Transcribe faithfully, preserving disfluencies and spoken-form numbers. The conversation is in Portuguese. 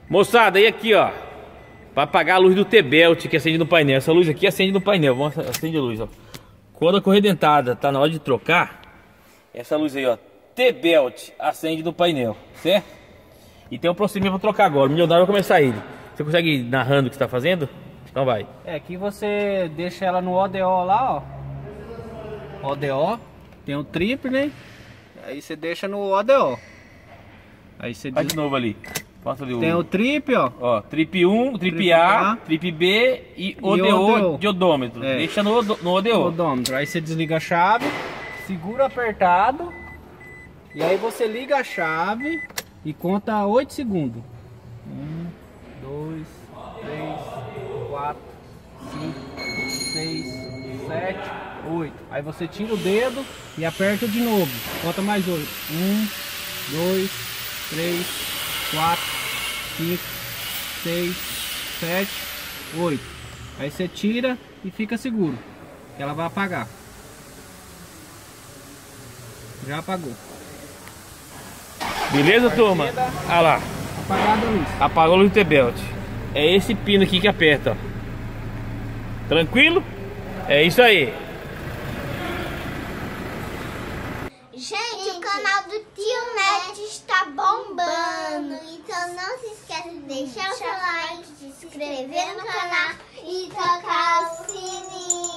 Moçada, e aqui ó, para apagar a luz do T-Belt que acende no painel. Essa luz aqui acende no painel. Vamos acender a luz, ó. Quando a correia dentada tá na hora de trocar, essa luz aí ó, T-Belt acende no painel, certo? E tem um procedimento para trocar agora. O milionário vai começar ele. Você consegue ir narrando o que você está fazendo? Então vai. É, aqui você deixa ela no O D O lá, ó. O D O. Tem o trip, né? Aí você deixa no O D O. Aí você Vai diz... de novo ali. ali Tem o... o trip, ó. Ó, trip um, trip, trip A, A, trip B e O D O, O D O de odômetro. É. Deixa no, no O D O. Odômetro. Aí você desliga a chave, segura apertado. E aí você liga a chave e conta oito segundos. um, dois, três, quatro, cinco, seis, sete, oito. Aí você tira o dedo e aperta de novo. Conta mais oito. um, dois, três, quatro, cinco, seis, sete, oito. Aí você tira e fica seguro. Que ela vai apagar. Já apagou. Beleza, turma? Olha lá. Apagada a luz. Apagou a luz do T-Belt. É esse pino aqui que aperta, ó. Tranquilo? É isso aí. Gente, o canal do Tio Net está bombando. Então não se esqueça de deixar o seu like, se inscrever no canal e tocar o sininho.